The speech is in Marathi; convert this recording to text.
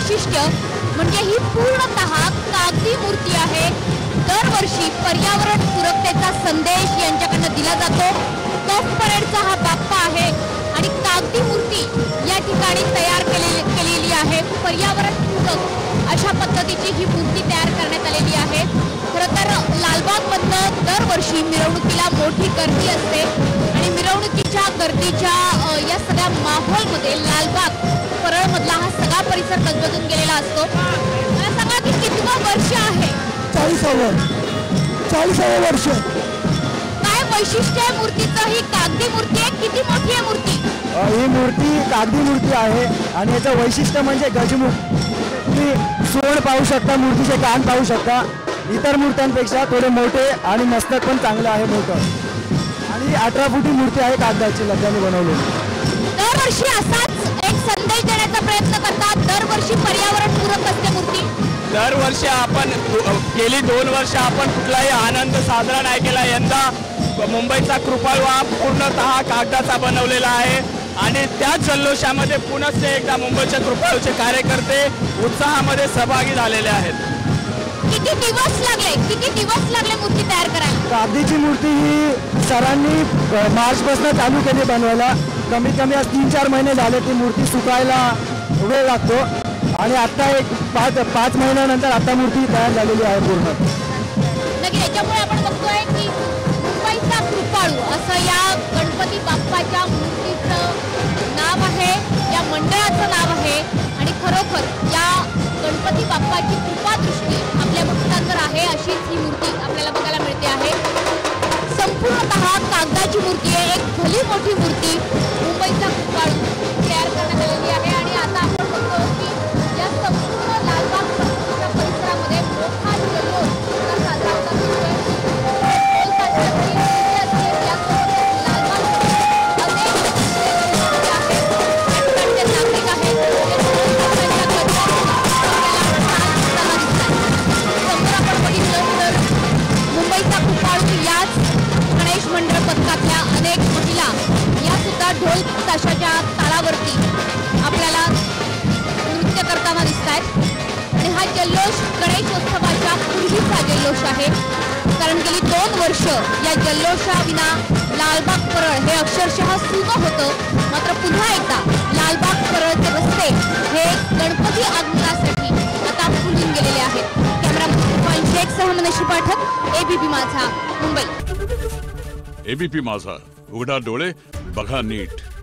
वैशिष्ट्य म्हणजे ही पूर्णतः कागदी मूर्ती आहे। दरवर्षी पर्यावरण सुरक्षेचा संदेश यांच्याकडून दिला जातो। कफ परेडचा हा बाप्पा आहे आणि कागदी मूर्ती या ठिकाणी तयार केलेली आहे। पर्यावरण पूरक अशा पद्धतीची ही मूर्ती तयार करण्यात आलेली आहे। खरं तर लालबागमधनं दरवर्षी मिरवणुकीला मोठी गर्दी असते आणि मिरवणुकीच्या गर्दीच्या या सगळ्या माहोलमध्ये लालबाग परळमधला हा सगळा परिसर गजबजून गेलेला असतो। मला सांगा की कितवं वर्ष आहे? 40 वर्ष। काय वैशिष्ट्य आहे मूर्तीचं? ही कागदी मूर्ती आहे, किती मोठी आहे मूर्ती? ही मूर्ती कागदी मूर्ती आहे आणि याचं वैशिष्ट्य म्हणजे गजमुख। तुम्ही सोंड पाहू शकता, मूर्तीचे कान पाहू शकता। इतर मूर्त्यांपेक्षा थोडे मोठे आणि मस्तक पण चांगलं आहे मोठं आणि 18 फुटी मूर्ती आहे कागदाची लग्नाने बनवलेली। दरवर्षी असाच एक संदेश देण्याचा प्रयत्न करतात। दरवर्षी पर्यावरण पूरक असते मूर्ती। दरवर्षी आपण गेली 2 वर्ष आपण कुठलाही आनंद साजरा नाही केला। यंदा मुंबईचा कृपाळू हा पूर्णतः कागदाचा बनवलेला आहे आणि त्याच जल्लोषामध्ये पुनश्च एकदा मुंबईच्या कृपाळूचे कार्यकर्ते उत्साहामध्ये सहभागी झालेले आहेत। किती दिवस लागले मूर्ती तयार करायला? कागदीची मूर्ती ही सरांनी मार्चपासून चालू केली बनवायला। कमीत कमी 3-4 महिने झाले ती मूर्ती सुकायला वेळ लागतो आणि आता एक 5 महिन्यानंतर आता मूर्ती तयार झालेली आहे पूर्ण। नक्की याच्यामुळे आपण बघतोय की मुंबईचा कृपाळू असं या गणपती बाप्पाच्या मूर्तीचं नाव आहे, या मंडळाचं नाव आहे आणि खरोखर या गणपती बाप्पाची कृपादृष्टी आपल्या भक्तांवर आहे अशीच ही मूर्ती आपल्याला बघायला मिळते आहे। संपूर्णतः कागदाची मूर्ती आहे, एक भली मोठी मूर्ती मुंबईचा कृपाळू तयार करण्यात आलेली आहे आणि आता आपण बघतो की या संपूर्ण लालबाग परिसरामध्ये मोठा जल्लोष साजरा होता अनेक महिला या सुद्धा ढोल ताशाच्या तालावरती आपल्याला नृत्य करताना दिसत आहेत आणि हा जल्लोष गणेशोत्सवाच्या पूर्वीचा जल्लोष आहे। कारण गेली 2 वर्ष या जल्लोषाविना लालबाग परळ हे अक्षरशः सुनं होतं। मात्र पुन्हा एकदा लालबाग परळचे रस्ते हे गणपती आगमनासाठी आता फुलून गेलेले आहेत। कॅमेरामन शेख सह मनश्री पाठक, ABP माझा, मुंबई। ABP माझा, उघडा डोळे बघा नीट।